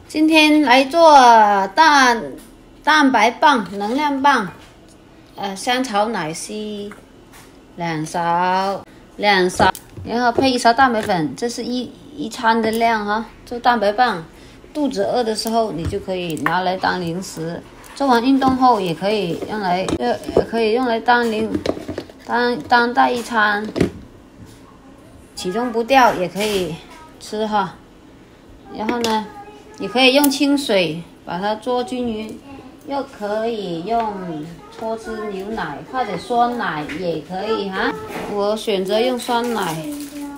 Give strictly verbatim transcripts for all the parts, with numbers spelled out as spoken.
今天来做蛋蛋白棒、能量棒，呃，香草奶昔两勺，两勺，然后配一勺蛋白粉，这是一一餐的量哈。做蛋白棒，肚子饿的时候你就可以拿来当零食，做完运动后也可以用来，呃，可以用来当零当当代一餐，体重不掉也可以吃哈。然后呢，也可以用清水把它做均匀，又可以用脱脂牛奶或者酸奶也可以哈。我选择用酸奶，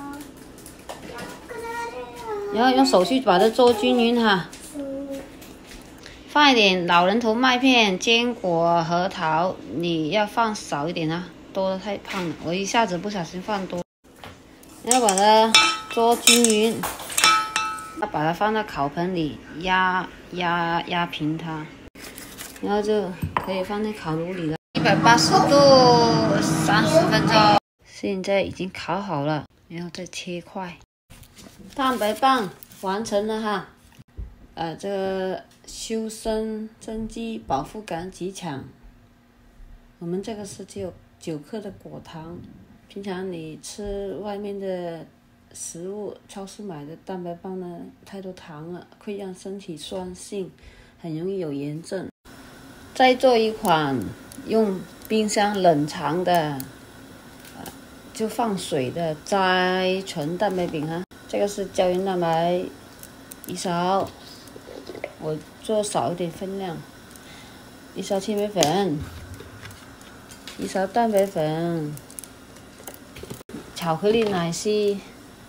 然后用手去把它做均匀哈。放一点老人头麦片、坚果、核桃，你要放少一点啊，多的太胖了。我一下子不小心放多，然后把它做均匀。把它放到烤盆里压压压平它，然后就可以放在烤炉里了。一百八十度三十分钟，现在已经烤好了，然后再切块。蛋白棒完成了哈，呃，这个修身增肌，饱腹感极强。我们这个是只有九克的果糖，平常你吃外面的食物，超市买的蛋白棒呢，太多糖了，会让身体酸性，很容易有炎症。再做一款用冰箱冷藏的，呃、就放水的摘纯蛋白饼哈。这个是胶原蛋白一勺，我做少一点分量，一勺青霉粉，一勺蛋白粉，巧克力奶昔。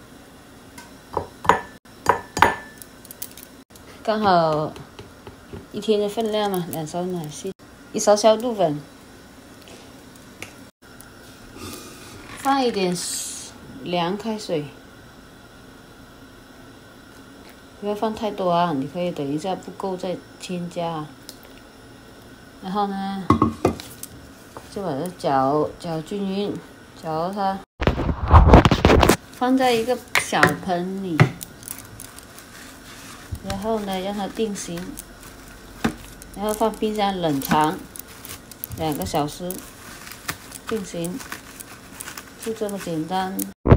刚好一天的分量嘛，两勺奶昔，一勺消毒粉，放一点凉开水，不要放太多啊，你可以等一下不够再添加。然后呢，就把它搅搅均匀，搅它，放在一个小盆里。然后呢，让它定型，然后放冰箱冷藏两个小时，定型，就这么简单。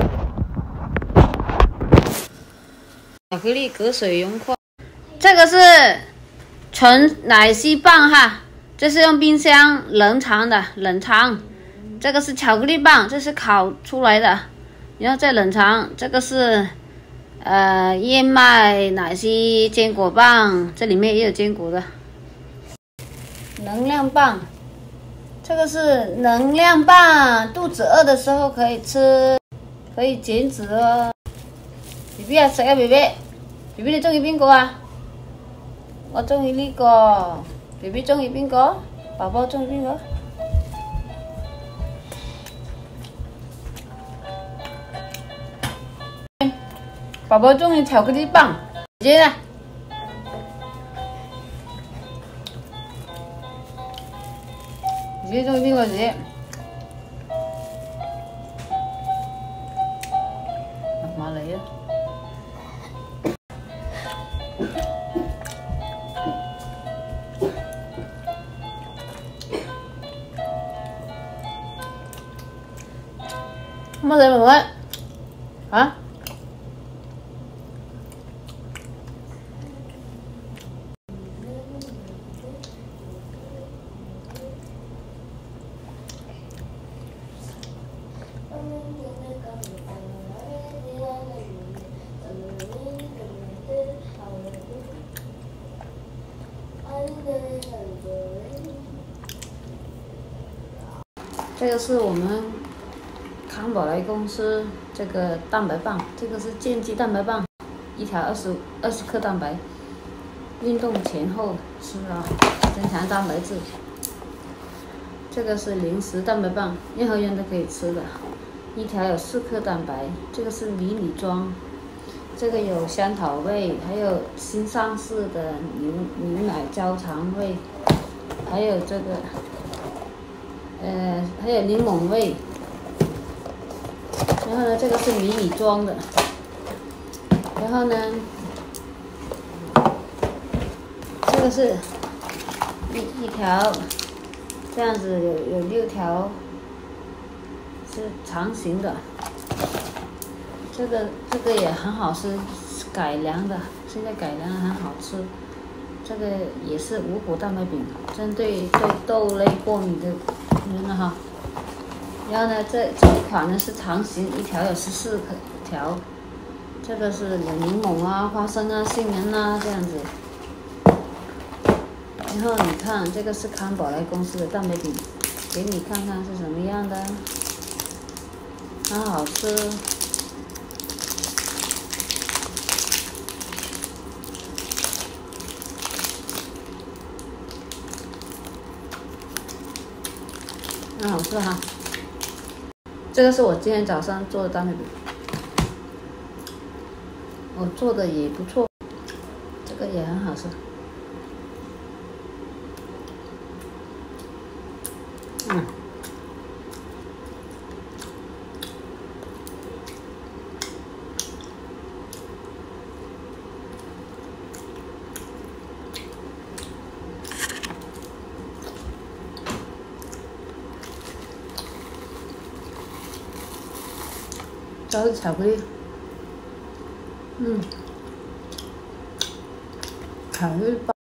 巧克力隔水溶块，这个是纯奶昔棒哈，这是用冰箱冷藏的，冷藏。这个是巧克力棒，这是烤出来的，然后再冷藏。这个是。呃，燕麦奶昔坚果棒，这里面也有坚果的。能量棒，这个是能量棒，肚子饿的时候可以吃，可以减脂哦。B B 啊，食啊 B B，B B 你中意邊個啊？我中意呢個。B B 中意邊個？寶寶中意邊個？宝宝中意巧克力棒，姐姐呢？姐姐中意邊個？姐姐，媽嚟啊！乜你妹妹？啊？这个是我们康宝莱公司这个蛋白棒，这个是健肌蛋白棒，一条二十二十克蛋白，运动前后吃啊，增强蛋白质。这个是零食蛋白棒，任何人都可以吃的，一条有四克蛋白。这个是迷你装，这个有香草味，还有新上市的牛牛奶焦糖味，还有这个。呃，还有柠檬味，然后呢，这个是迷你装的，然后呢， 这个是一一条，这样子有有六条，是长形的。这个这个也很好吃，改良的，现在改良的很好吃。这个也是五谷蛋白饼，针对对豆类过敏的人了哈。然后呢，这这一款呢是长形，一条有十四条。这个是柠檬啊、花生啊、杏仁啊这样子。然后你看，这个是康宝莱公司的蛋白饼，给你看看是什么样的，很好吃。很好吃哈，这个是我今天早上做的蛋白饼，我做的也不错，这个也很好吃。嗯，这是巧克力，嗯，巧克力包。